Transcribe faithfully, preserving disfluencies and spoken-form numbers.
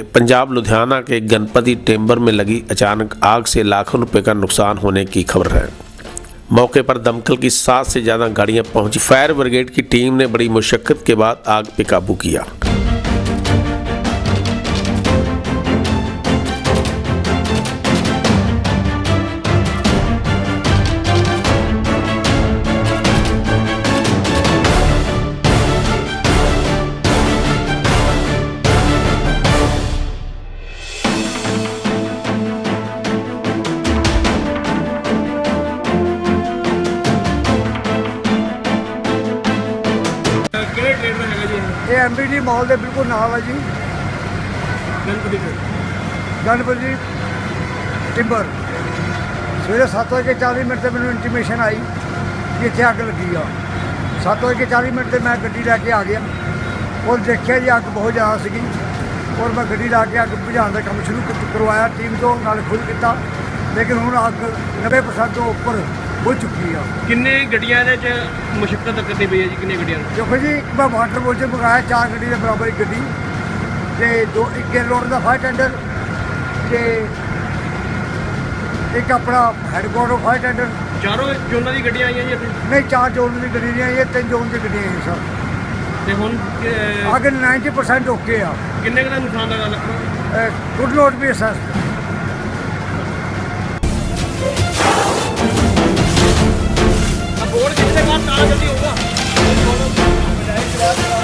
पंजाब लुधियाना के गणपति टेम्बर में लगी अचानक आग से लाखों रुपए का नुकसान होने की खबर है। मौके पर दमकल की सात से ज़्यादा गाड़ियां पहुंची। फायर ब्रिगेड की टीम ने बड़ी मुशक्कत के बाद आग पे काबू किया। ये एम बी डी मॉल के बिल्कुल नाल है जी। गणपति गणपति टिंबर सवेरे सत्त बजे चालीस मिनट से मैंने इंटीमेशन आई कि इतने अग लगी आ। सत्त बजे चालीस मिनट से मैं गड्डी लैके आ गया और देखा जी अग बहुत ज़्यादा सी और मैं गड्डी ला के अग बुझाने का काम शुरू करवाया टीम तो नाल खुद किया, लेकिन हूँ अग नब्बे परसेंट तो उपर हो चुकी है। किन्ने गड्डियां मुशक्कत करनी पई है जी? किन्ने गड्डियां? देखो जी, मैं वाटर बोझे मंगाया चार गड्डी के बराबर एक गड्डी ते दो एक रोड का फायर टेंडर ते एक अपना हैडक्वार्टर फायर टेंडर। चारों जोनां दी गड्डियां आईयां जी इत्थे? नहीं, चार जोन की गड्डी नहीं आई है, तीन जोन की गड्डियां आई सर। ते हुण अगर नाइनटी परसेंट ओके आ। किन्ने का नुकसान लगा लगा? गुड नोट भी सर। बोर्ड कितने बार ताला जल्दी होगा?